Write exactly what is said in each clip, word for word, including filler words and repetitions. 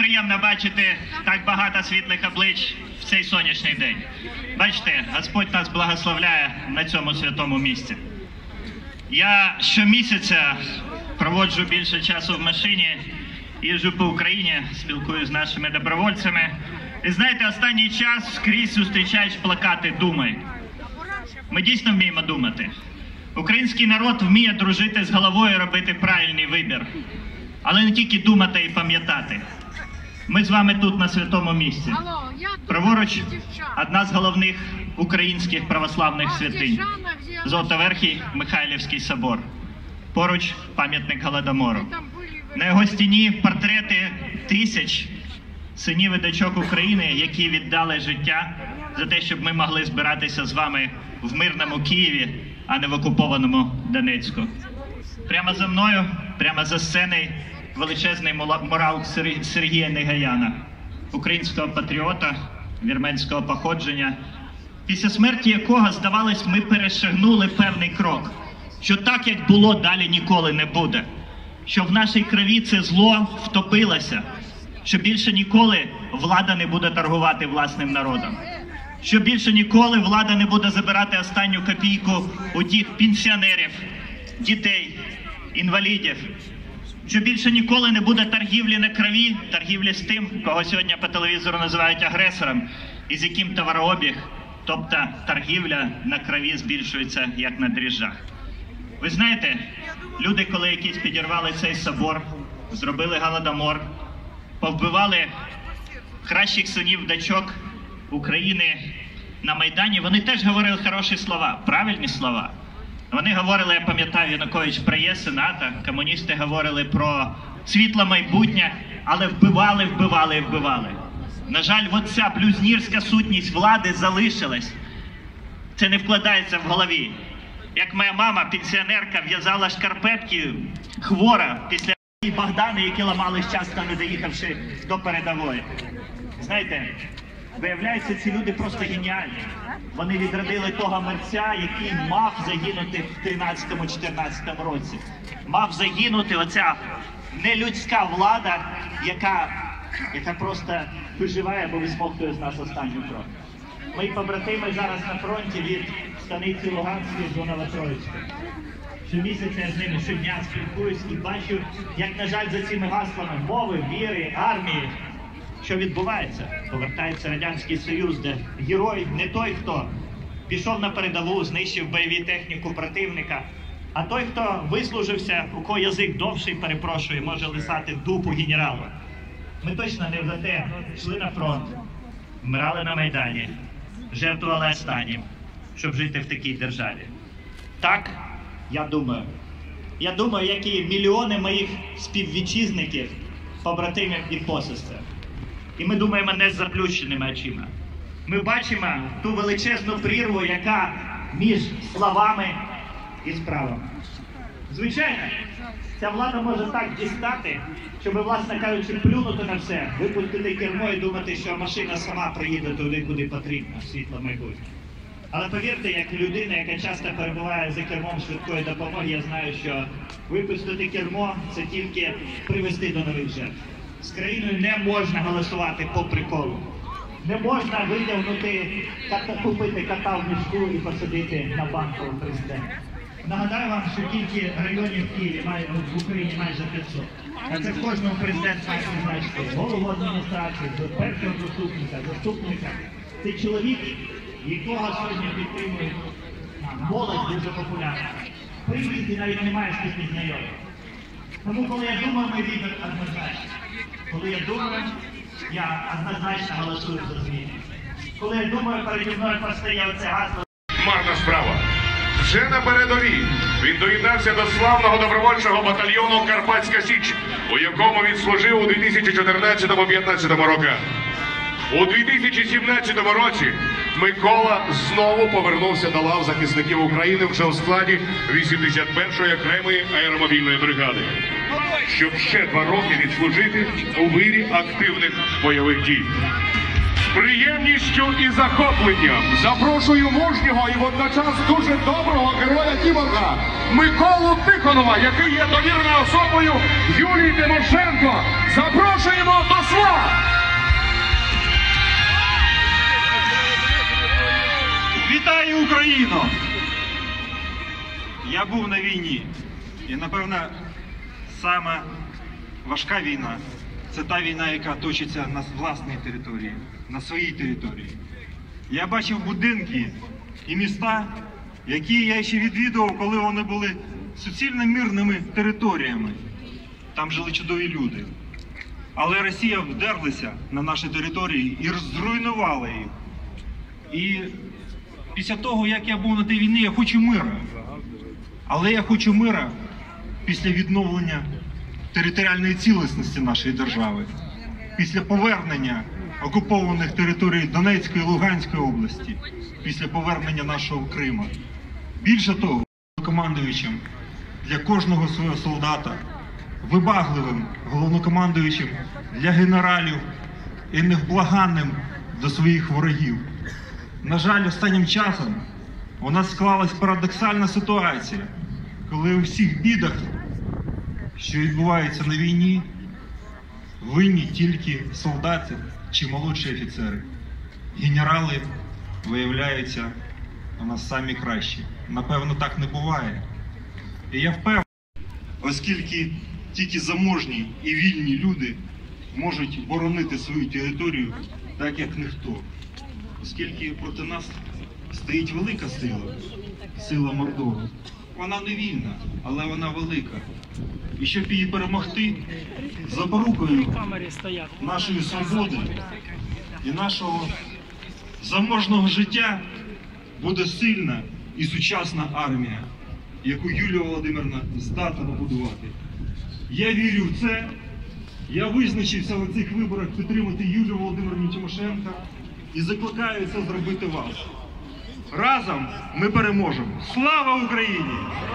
приємно бачити так багато світлих облич в цей сонячний день. Бачите, Господь нас благословляє на цьому святому місці. Я щомісяця проводжу більше часу в машині, їжджу по Україні, спілкуюся з нашими добровольцями. І знаєте, останній час скрізь зустрічаєш плакати «Думай». Ми дійсно вміємо думати. Український народ вміє дружити з головою і робити правильний вибір. Але не тільки думати і пам'ятати. Ми з вами тут на святому місці. Праворуч одна з головних українських православних святинь – Золотоверхий Михайлівський собор. Поруч пам'ятник Голодомору. На його стіні портрети тисяч синів і дочок України, які віддали життя за те, щоб ми могли збиратися з вами в мирному Києві, а не в окупованому Донецьку. Прямо за мною, прямо за сценою величезний мурал Сергія Негаяна, українського патріота, вірменського походження, після смерті якого, здавалось, ми перешагнули певний крок, що так, як було, далі ніколи не буде, що в нашій крові це зло втопилося, що більше ніколи влада не буде торгувати власним народом, що більше ніколи влада не буде забирати останню копійку у тих пенсіонерів, дітей, інвалідів, що більше ніколи не буде торгівлі на крові, торгівлі з тим, кого сьогодні по телевізору називають агресором, і з яким товарообіг, тобто торгівля на крові збільшується, як на дріжджах. Ви знаєте, люди, коли якісь підірвали цей собор, зробили Голодомор, повбивали кращих синів, дочок України на Майдані, вони теж говорили хороші слова, правильні слова. Вони говорили, я пам'ятаю, Янукович про ЄС, НАТО, комуністи говорили про світле майбутнє, але вбивали, вбивали і вбивали. На жаль, от ця блюзнірська сутність влади залишилась. Це не вкладається в голові. Як моя мама, пенсіонерка, в'язала шкарпетки, хвора, після Богдани, які ламались часто, не доїхавши до передової. Знаєте, виявляється, ці люди просто геніальні. Вони відродили того мерця, який мав загинути в тринадцятому-чотирнадцятому році. Мав загинути оця нелюдська влада, яка, яка просто виживає, бо висмоктує з нас останню кров. Мої побратими зараз на фронті від станиці Луганської до Новотроїцької. Щомісяця я з ними щодня спілкуюсь і бачу, як, на жаль, за цими гаслами мови, віри, армії, що відбувається? Повертається Радянський Союз, де герой не той, хто пішов на передову, знищив бойові техніку противника, а той, хто вислужився, у кого язик довший, перепрошую, може лисати дупу генералу. Ми точно не за те йшли на фронт, вмирали на Майдані, жертвували останнім, щоб жити в такій державі. Так, я думаю. Я думаю, як і мільйони моїх співвітчизників, побратимів і посестер. І ми думаємо не з заплющеними очима. Ми бачимо ту величезну прірву, яка між словами і справами. Звичайно, ця влада може так дістати, щоб, власне кажучи, плюнути на все, випустити кермо і думати, що машина сама приїде туди, куди потрібно, світло майбутнє. Але повірте, як людина, яка часто перебуває за кермом швидкої допомоги, я знаю, що випустити кермо – це тільки привести до нових жертв. З країною не можна голосувати по приколу. Не можна витягнути, купити кота в мішку і посадити на банкового президента. Нагадаю вам, що тільки районів в Києві, в Україні майже п'ятсот. А це в кожному президент має призначити голову адміністрації, до першого заступника, заступника. Це чоловік, якого сьогодні підтримує молодь дуже популярна. Прийдіть і навіть немає спільних знайомих. Тому, коли я думаю, мій вибір однозначно. Коли я думаю, я однозначно голосую за зміни. Коли я думаю, переді мною постає оце гасло. Марна справа. Вже на передовій він доєднався до славного добровольчого батальйону «Карпатська Січ», у якому він служив у дві тисячі чотирнадцятому - дві тисячі п'ятнадцятому роках. У дві тисячі сімнадцятому році Микола знову повернувся до лав захисників України вже у складі вісімдесят першої окремої аеромобільної бригади, щоб ще два роки відслужити у вирі активних бойових дій. З приємністю і захопленням запрошую мужнього і водночас дуже доброго героя кіборга Миколу Тихонова, який є довіреною особою Юлії Тимошенко. Запрошуємо до слова! Вітаю, Україно! Я був на війні. І, напевно, сама важка війна – це та війна, яка точиться на власній території, на своїй території. Я бачив будинки і міста, які я ще відвідував, коли вони були суцільно мирними територіями. Там жили чудові люди. Але Росія вдерлася на наші території і зруйнувала їх. І після того, як я був на тій війні, я хочу мира. Але я хочу мира після відновлення територіальної цілісності нашої держави, після повернення окупованих територій Донецької і Луганської області, після повернення нашого Криму. Більше того, головнокомандуючим для кожного свого солдата, вибагливим головнокомандуючим для генералів і невблаганним до своїх ворогів. На жаль, останнім часом у нас склалась парадоксальна ситуація, коли у всіх бідах, що відбуваються на війні, винні тільки солдати чи молодші офіцери. Генерали виявляються у нас самі кращі. Напевно, так не буває. І я впевнений, оскільки тільки заможні і вільні люди можуть боронити свою територію так, як ніхто. Оскільки проти нас стоїть велика сила, сила Мордору. Вона не вільна, але вона велика. І щоб її перемогти, запорукою нашої свободи і нашого заможного життя буде сильна і сучасна армія, яку Юлія Володимирівна здатна побудувати. Я вірю в це. Я визначився на цих виборах підтримати Юлію Володимирівну Тимошенко і закликаю це зробити вас. Разом ми переможемо. Слава Україні!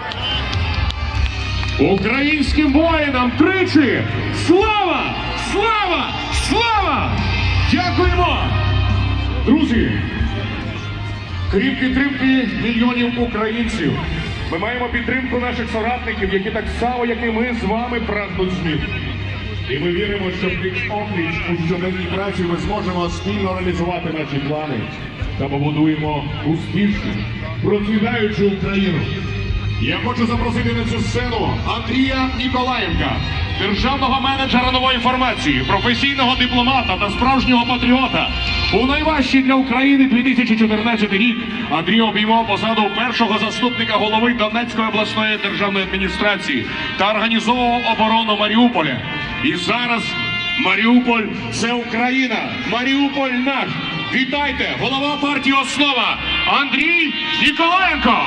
Українським воїнам тричі! Слава! Слава! Слава! Дякуємо! Друзі, крім підтримки мільйонів українців, ми маємо підтримку наших соратників, які так само, як і ми, з вами прагнуть змін. І ми віримо, що пліч-опліч у щоденній праці ми зможемо спільно реалізувати наші плани та побудуємо успішну, процвітаючу Україну. Я хочу запросити на цю сцену Андрія Ніколаєнка, державного менеджера нової інформації, професійного дипломата та справжнього патріота. У найважчий для України дві тисячі чотирнадцятий рік Андрій обіймав посаду першого заступника голови Донецької обласної державної адміністрації та організовував оборону Маріуполя. І зараз Маріуполь – це Україна, Маріуполь наш. Вітайте, голова партії «Основа» Андрій Ніколаєнко!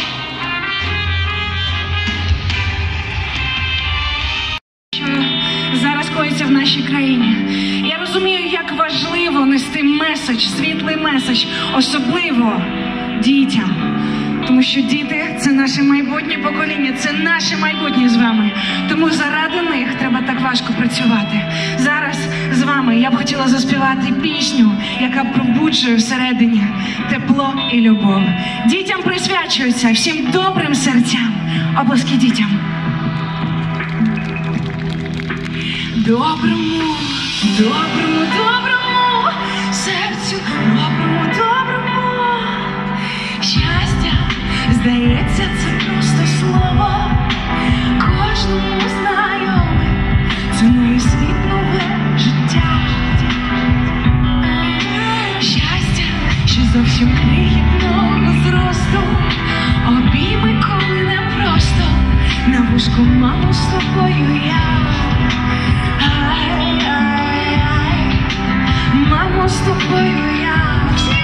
Зараз коїться в нашій країні. Я розумію, як важливо нести меседж, світлий меседж, особливо дітям. Тому що діти – це наше майбутнє покоління, це наше майбутнє з вами. Тому заради них треба так важко працювати. Зараз з вами я б хотіла заспівати пісню, яка пробуджує всередині тепло і любов. Дітям присвячується, всім добрим серцям. Оплески дітям. Доброму, доброму, доброму серцю, доброму, доброму. Щастя, здається, це просто слово. Кожному знайоме, це новий світ, нове життя. Щастя, що зовсім крихітного зросту. Обійми, коли не просто, на вушку маму з тобою я. Мамо, з тобою я,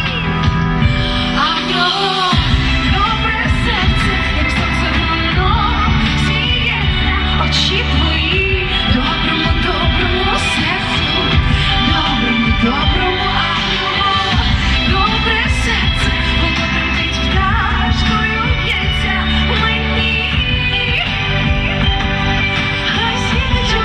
а в нього добре серце, як сонце воно сміється, очі твої, доброму, доброму серцю, доброму, доброму, а в нього добре серце, воно тремтить пташкою б'ється в мені, хай світить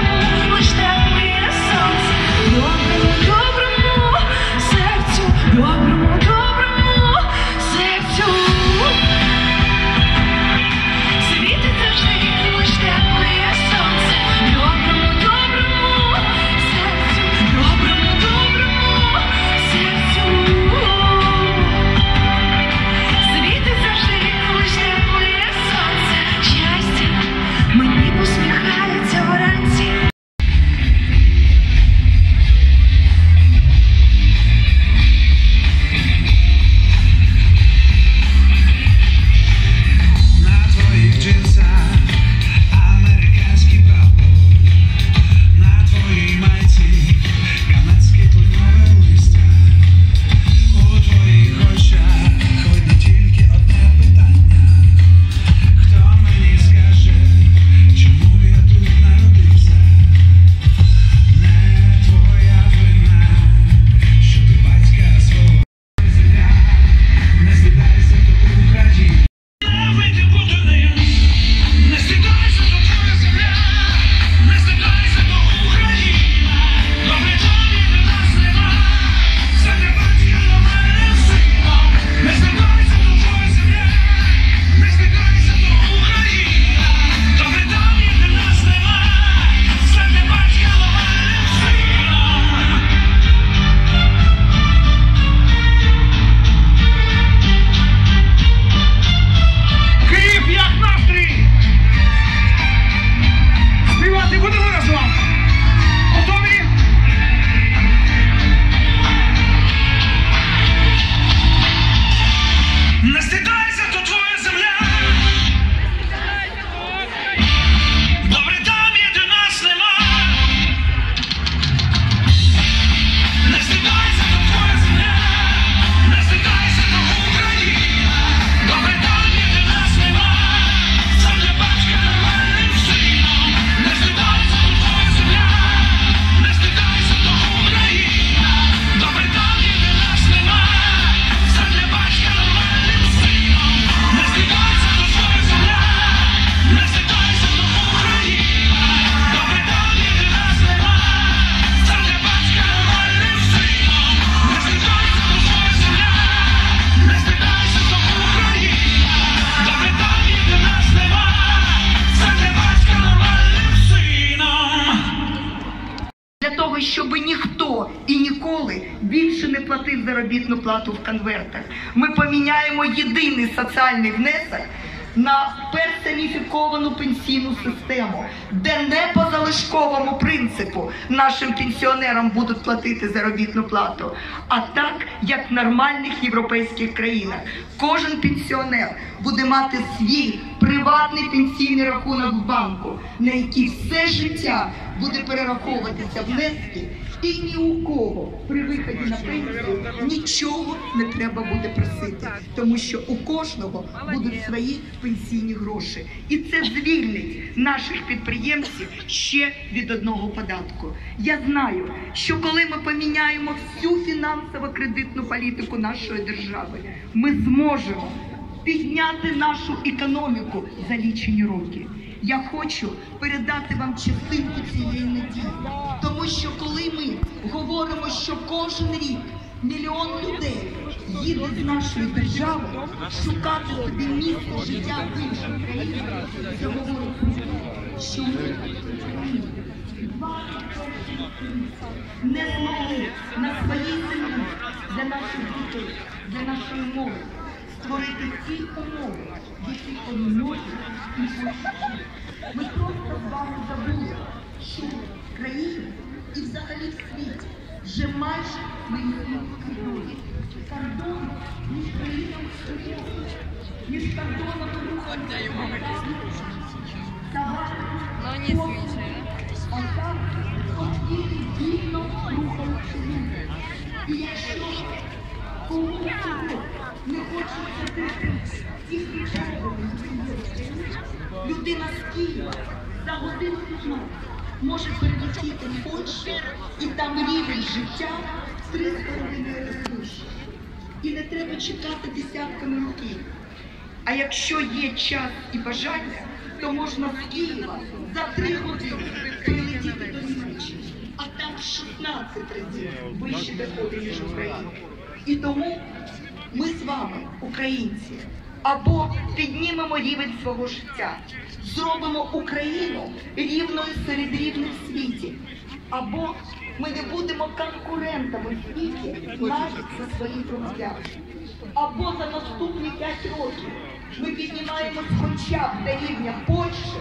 ніхто і ніколи більше не платив заробітну плату в конвертах. Ми поміняємо єдиний соціальний внесок на персоніфіковану пенсійну систему, де не по залишковому принципу нашим пенсіонерам будуть платити заробітну плату, а так, як в нормальних європейських країнах. Кожен пенсіонер буде мати свій приватний пенсійний рахунок в банку, на який все життя буде перераховуватися внески, і ні у кого при виході на пенсію нічого не треба буде просити, тому що у кожного будуть свої пенсійні гроші. І це звільнить наших підприємців ще від одного податку. Я знаю, що коли ми поміняємо всю фінансово-кредитну політику нашої держави, ми зможемо підняти нашу економіку за лічені роки. Я хочу передати вам частинку цієї надії, тому що коли ми говоримо, що кожен рік мільйон людей їде з нашої держави шукати собі місце життя в інших країнах, це говорить, що ми не змогли на своїй землі для наших дітей, для нашої мови створити ті умови, які вони можуть і хочуть жити. Ми просто з вами забули, що в країні і взагалі в світі вже майже не існує кордони. Кордон між країнами світу, між кордонами рухання. Но не свіже. Отак, от тільки вільно рухаються люди. І якщо кому цього не хочеться жити, тих людина з Києва за годину п'ятнадцять може перелетіти в Польщу, і там рівень життя в три з половиною рази вищий. І не треба чекати десятками років. А якщо є час і бажання, то можна з Києва за три години перелетіти до Німеччини, а там шістнадцять разів вищі доходи, ніж в Україні. І тому ми з вами, українці, або піднімемо рівень свого життя, зробимо Україну рівною серед рівних в світі, або ми не будемо конкурентами в світі навіть за свої громадяни. Або за наступні п'ять років ми піднімаємось хоча б до рівня Польщі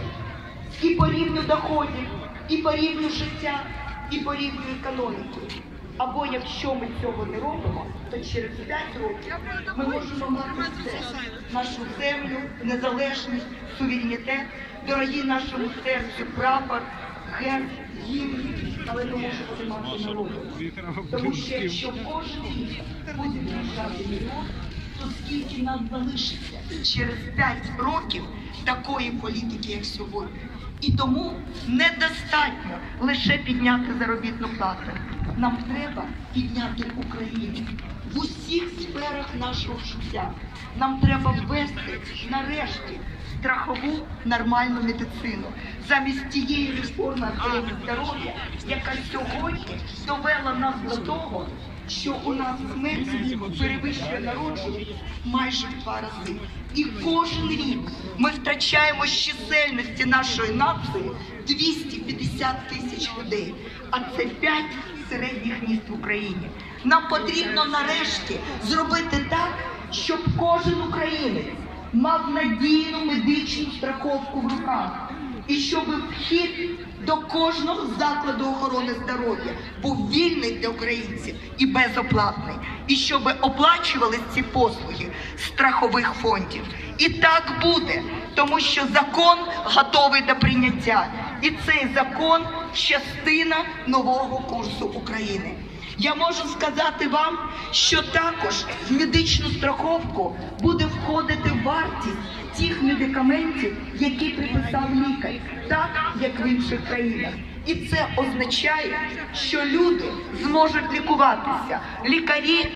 і по рівню доходів, і по рівню життя, і по рівню економіки. Або якщо ми цього не робимо, то через п'ять років ми можемо мати все. Нашу землю, незалежність, суверенітет, дорогі нашому серцю прапор, герб, гімн, але ми можемо не мати народу. Тому що якщо кожен рік буде виїжджати мільйон, то скільки нас залишиться через п'ять років такої політики, як сьогодні. І тому недостатньо лише підняти заробітну плату. Нам треба підняти Україну в усіх сферах нашого життя. Нам треба ввести, нарешті, страхову нормальну медицину. Замість тієї реформи охорони здоров'я, яка сьогодні довела нас до того, що у нас смертність перевищує народжуваність майже в два рази. І кожен рік ми втрачаємо з чисельності нашої нації двісті п'ятдесят тисяч людей, а це п'ять середніх міст в Україні. Нам потрібно нарешті зробити так, щоб кожен українець мав надійну медичну страховку в руках. І щоб вхід до кожного закладу охорони здоров'я був вільний для українців і безоплатний. І щоб оплачували ці послуги з страхових фондів. І так буде, тому що закон готовий до прийняття. І цей закон – частина нового курсу України. Я можу сказати вам, що також в медичну страховку буде входити вартість тих медикаментів, які приписав лікар, так, як в інших країнах. І це означає, що люди зможуть лікуватися. Лікарі,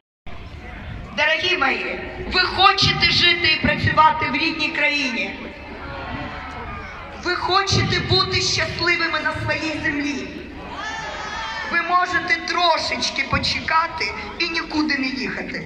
дорогі мої, ви хочете жити і працювати в рідній країні? Ви хочете бути щасливими на своїй землі? Ви можете трошечки почекати і нікуди не їхати.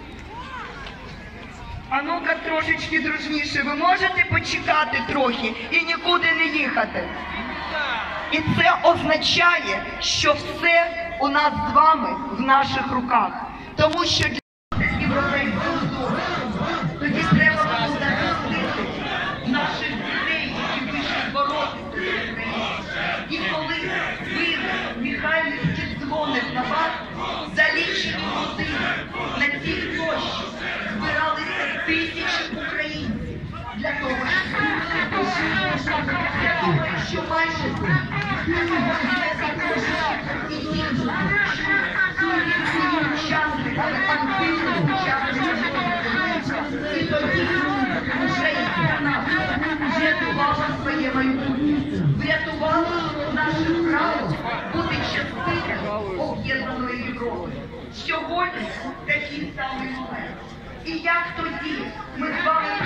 А ну-ка трошечки дружніше, ви можете почекати трохи і нікуди не їхати? І це означає, що все у нас з вами в наших руках. Тому що для європейського досвіду тоді треба було захистити наших дітей, які вийшли боротися з Україною. І коли ви, Михайлівський, дзвонить на вас, за лічені години на цій площі збиралися тисячі українців для того, щоб для того, що майже учасниками, активними учасниками. І тоді Україна врятувала своє майбутнє, врятувала наше право бути частиною об'єднаної Європи. Сьогодні такий самий момент. І як тоді ми з вами